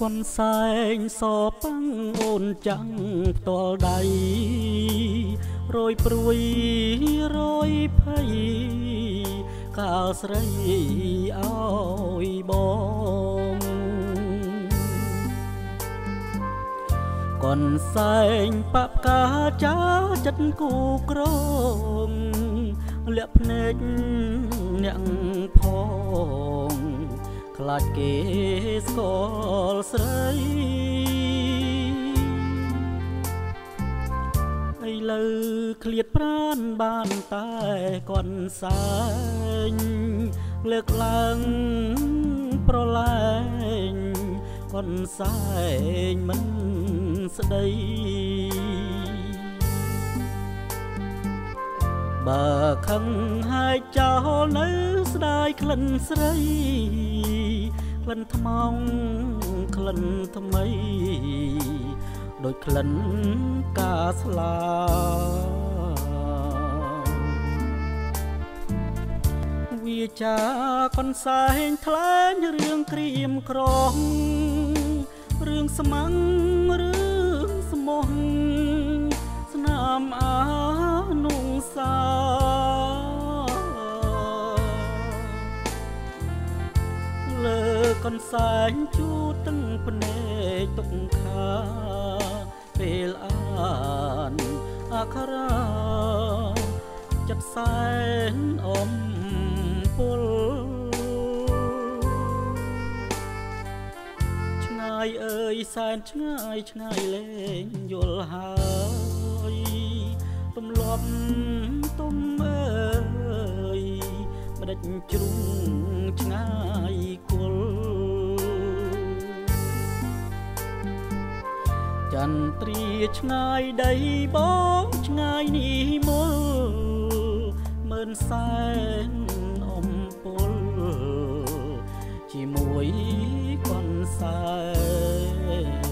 កូនសែងសប៉ាំងអូនចាំងផ្ទាល់ដៃរយព្រួយរយភ័យកាលស្រីអើយបងកូនសែងប៉ាប់កាចាចិត្តគូក្រងលាក់ភ្នែកអ្នកផងខ្លាចគេស្គាល់ស្រីឥឡូវឃ្លាតប្រានបានតែកូនសែងលើកឡើងប្រឡែងកូនសែងមិនស្ដីបើខឹងហើយចោលនៅស្ដាយក្លិនស្រីក្លិនថ្មងក្លិនថ្មីដូចក្លិនកាស្លាវាចាកូនសែងថ្លែងរឿងក្រៀមក្រំរឿងស្មាំងរឿងស្មោះស្នាមអានុសាលើកូនសែងជូតទាំងភ្នែកទុកខាពេលអានអក្ខរាចិត្តសែនអំពុលឆ្ងាយអើយសែនឆ្ងាយឆ្ងាយលែងយល់ហើយទម្លាប់ទុំអើយមិនដេចជ្រុងឆ្ងាយគុលចន្ទ្រាឆ្ងាយដីបងឆ្ងាយនេះមុលមើលសែនអំពុលជាមួយកូនសែង